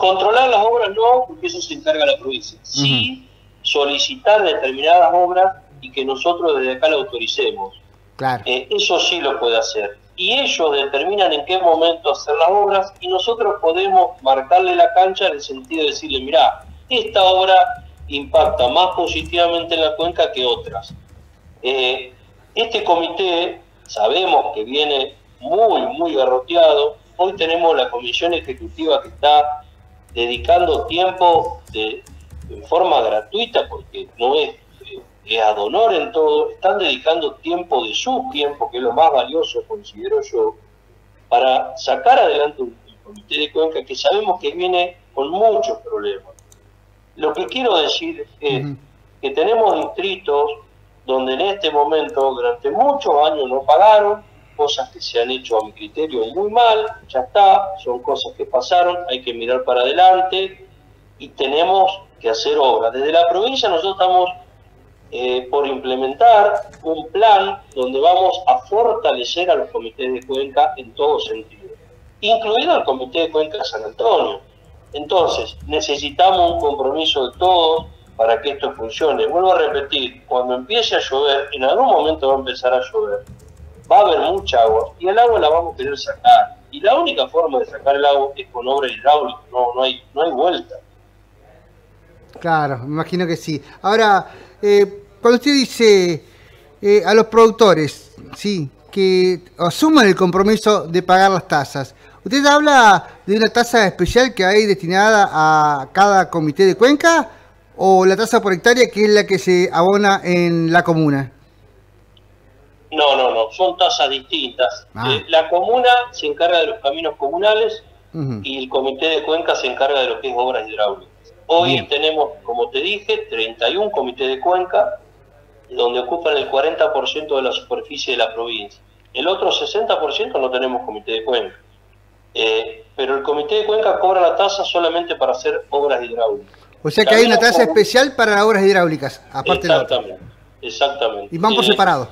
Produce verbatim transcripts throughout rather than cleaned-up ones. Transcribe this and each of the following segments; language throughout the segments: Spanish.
Controlar las obras no, porque eso se encarga la provincia. Sí, uh-huh. solicitar determinadas obras y que nosotros desde acá la autoricemos. Claro. Eh, eso sí lo puede hacer. Y ellos determinan en qué momento hacer las obras y nosotros podemos marcarle la cancha en el sentido de decirle, mirá, esta obra impacta más positivamente en la cuenca que otras. Eh, este comité sabemos que viene muy, muy garroteado. Hoy tenemos la comisión ejecutiva que está dedicando tiempo de, de forma gratuita, porque no es, eh, es ad honor en todo, están dedicando tiempo de su tiempo, que es lo más valioso, considero yo, para sacar adelante un, un comité de cuenca que sabemos que viene con muchos problemas. Lo que quiero decir es uh-huh. que tenemos distritos donde en este momento, durante muchos años no pagaron, cosas que se han hecho a mi criterio muy mal, ya está, son cosas que pasaron, hay que mirar para adelante y tenemos que hacer obras. Desde la provincia nosotros estamos eh, por implementar un plan donde vamos a fortalecer a los comités de cuenca en todo sentido, incluido el comité de cuenca de San Antonio. Entonces, necesitamos un compromiso de todos para que esto funcione. Vuelvo a repetir, cuando empiece a llover, en algún momento va a empezar a llover, va a haber mucha agua y el agua la vamos a querer sacar. Y la única forma de sacar el agua es con obra hidráulica, no, no, hay, no hay vuelta. Claro, me imagino que sí. Ahora, eh, cuando usted dice eh, a los productores, sí, que asuman el compromiso de pagar las tasas, ¿usted habla de una tasa especial que hay destinada a cada comité de cuenca o la tasa por hectárea que es la que se abona en la comuna? No, no, no, son tasas distintas. Ah. Eh, la comuna se encarga de los caminos comunales uh-huh. y el comité de cuenca se encarga de lo que es obras hidráulicas. Hoy Bien. tenemos, como te dije, treinta y un comités de cuenca, donde ocupan el cuarenta por ciento de la superficie de la provincia. El otro sesenta por ciento no tenemos comité de cuenca. Eh, pero el comité de cuenca cobra la tasa solamente para hacer obras hidráulicas. O sea que Caminos hay una tasa por... especial para las obras hidráulicas, aparte de la otra. Exactamente, exactamente. Y van por eh, separado.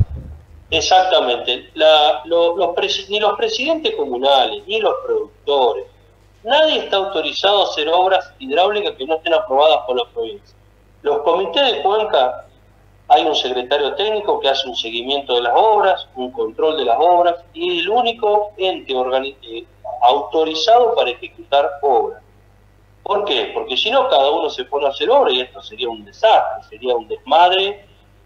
Exactamente. La, lo, los pres, ni los presidentes comunales, ni los productores, nadie está autorizado a hacer obras hidráulicas que no estén aprobadas por la provincia. Los comités de cuenca, hay un secretario técnico que hace un seguimiento de las obras, un control de las obras, y el único ente eh, autorizado para ejecutar obras. ¿Por qué? Porque si no, cada uno se pone a hacer obra y esto sería un desastre, sería un desmadre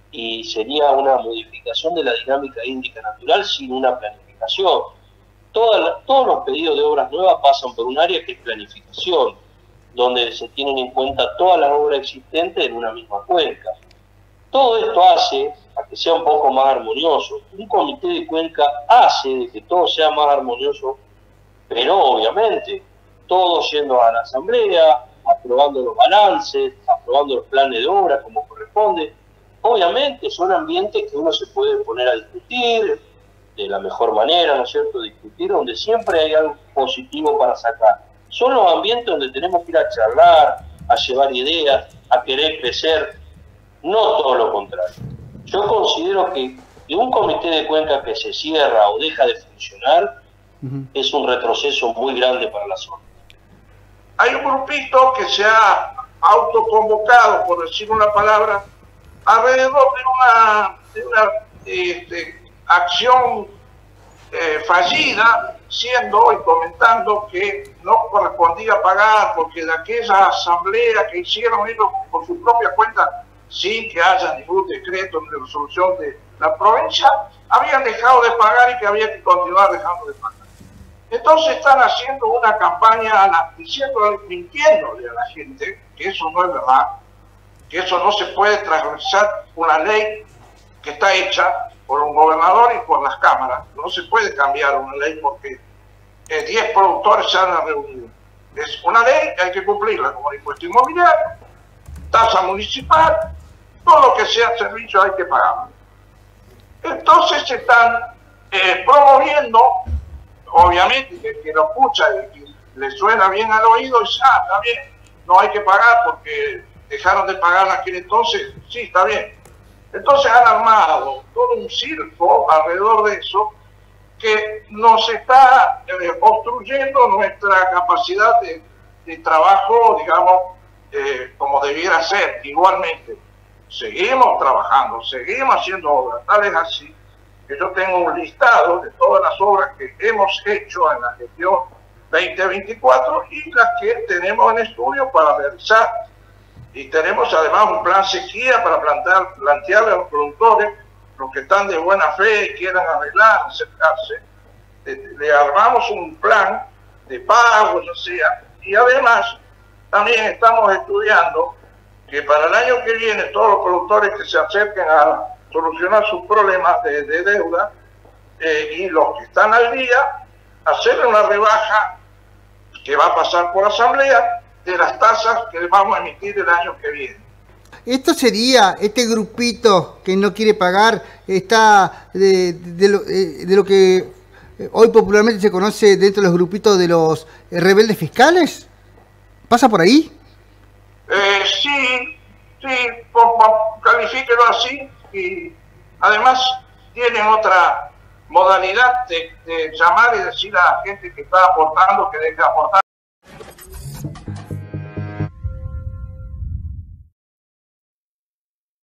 y sería una modificación de la dinámica hídrica natural sin una planificación. Toda la, todos los pedidos de obras nuevas pasan por un área que es planificación, donde se tienen en cuenta todas las obras existentes en una misma cuenca. Todo esto hace a que sea un poco más armonioso. Un comité de cuenca hace de que todo sea más armonioso, pero obviamente todos yendo a la asamblea, aprobando los balances, aprobando los planes de obra como corresponde. Obviamente son ambientes que uno se puede poner a discutir de la mejor manera, ¿no es cierto? Discutir donde siempre hay algo positivo para sacar. Son los ambientes donde tenemos que ir a charlar, a llevar ideas, a querer crecer, no todo lo contrario. Yo considero que un comité de cuenca que se cierra o deja de funcionar uh-huh. es un retroceso muy grande para la zona. Hay un grupito que se ha autoconvocado, por decir una palabra, alrededor de una, de una este, acción eh, fallida, siendo y comentando que no correspondía pagar porque de aquella asamblea que hicieron ellos por su propia cuenta, sin que haya ningún decreto ni resolución de la provincia, habían dejado de pagar y que había que continuar dejando de pagar. Entonces están haciendo una campaña diciendo, mintiéndole a la gente que eso no es verdad, que eso no se puede transversar una ley que está hecha por un gobernador y por las cámaras. No se puede cambiar una ley porque eh, diez productores se han reunido. Es una ley que hay que cumplirla, como el impuesto inmobiliario, tasa municipal, todo lo que sea servicio hay que pagarlo. Entonces se están eh, promoviendo, obviamente, que, que lo escucha y, y le suena bien al oído y dice, ah, está bien, no hay que pagar porque dejaron de pagar aquel entonces, sí, está bien. Entonces han armado todo un circo alrededor de eso que nos está eh, obstruyendo nuestra capacidad de, de trabajo, digamos, eh, como debiera ser. Igualmente, seguimos trabajando, seguimos haciendo obras. Tal es así que yo tengo un listado de todas las obras que hemos hecho en la gestión veinte veinticuatro y las que tenemos en estudio para realizar. Y tenemos además un plan sequía para plantear, plantearle a los productores, los que están de buena fe y quieran arreglar, acercarse, le armamos un plan de pago, ya sea, y además también estamos estudiando que para el año que viene todos los productores que se acerquen a solucionar sus problemas de, de deuda eh, y los que están al día, hacerle una rebaja que va a pasar por asamblea de las tasas que vamos a emitir el año que viene. Esto sería, este grupito que no quiere pagar, está de, de, lo, de lo que hoy popularmente se conoce dentro de los grupitos de los rebeldes fiscales. ¿Pasa por ahí? Eh, sí, sí, por, por, califíquelo así, y además tienen otra modalidad de, de llamar y decir a la gente que está aportando que deje aportar.